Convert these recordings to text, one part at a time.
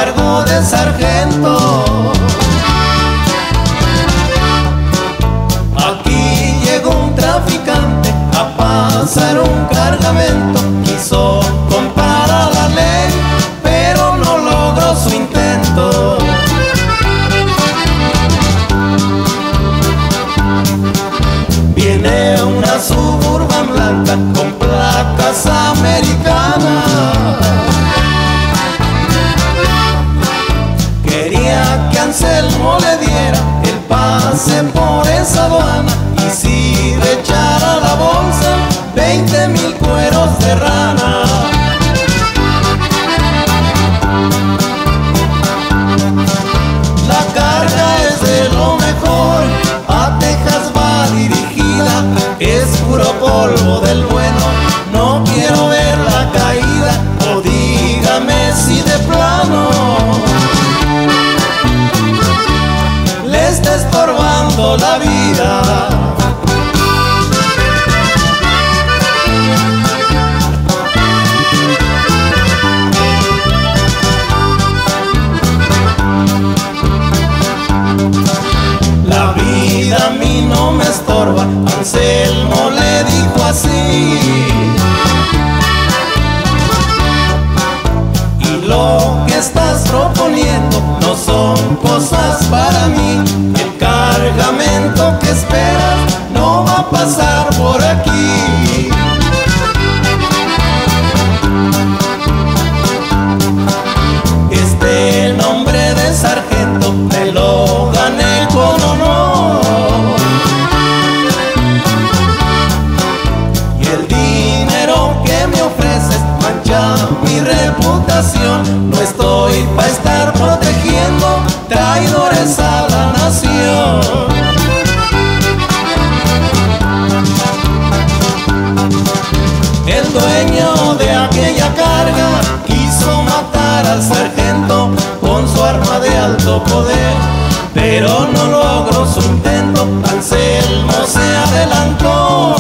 cargo de sargento. Aquí llegó un traficante a pasar un cargamento. Quiso comprar a la ley, pero no logró su intento. Viene una Suburban blanca con placas americanas. Quería que Anselmo le diera el pase por esa aduana, y si le echara la bolsa 20,000 cueros de rana. La carga es de lo mejor, a Texas va dirigida, es puro polvo del bueno, no quiero ver la caída, o dígame si de plano le está estorbando la vida. La vida a mí no me estorba, Anselmo le dijo así. Y lo que estás proponiendo no son cosas para mí. El cargamento que esperas no va a pasar por aquí. Este nombre de sargento me lo gané con honor, y el dinero que me ofreces mancha mi reputación. No estoy para estar protegiendo traidores a la nación. El dueño de aquella carga quiso matar al sargento con su arma de alto poder, pero no logró su intento. Anselmo se adelantó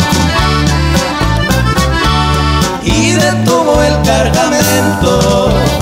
y detuvo el cargamento.